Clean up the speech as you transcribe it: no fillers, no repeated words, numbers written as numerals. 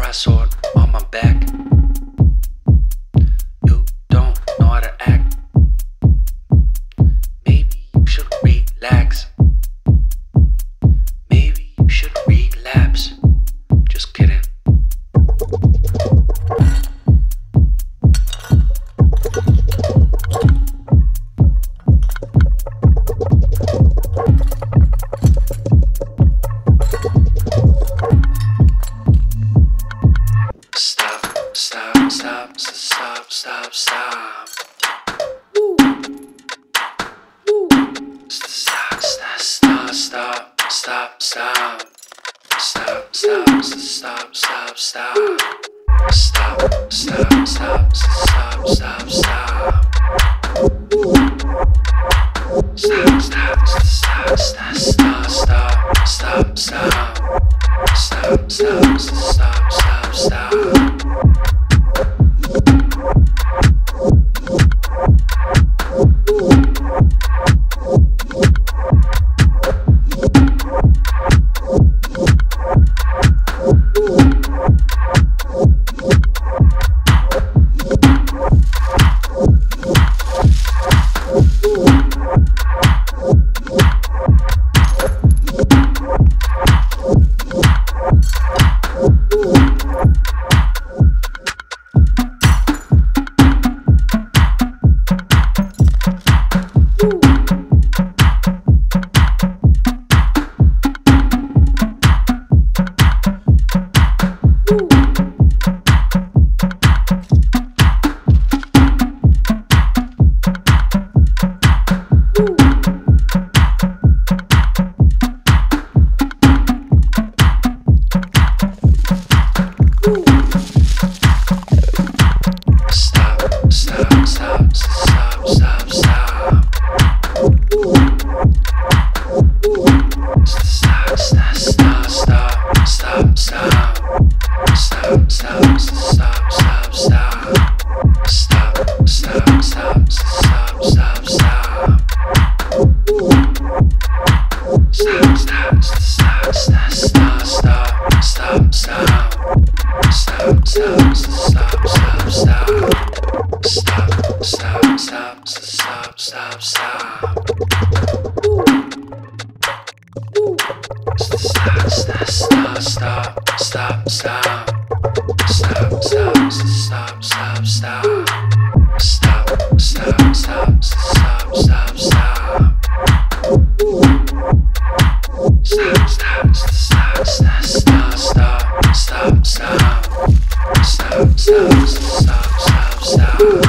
cry sword on my back. You don't know how to act. Maybe you should relax. Maybe you should relapse. Just kidding. Stop, stop, stop, stop, stop. Woo. Woo. Stop, stop, stop, stop, stop, stop. Stop, stop, stop, stop, stop. Stop, stop, stop, stop, stop, stop. Woo. Stop, stop, stop, stop, stop, stop, stop, stop. Stop, stop, stop, stop, stop. Stop.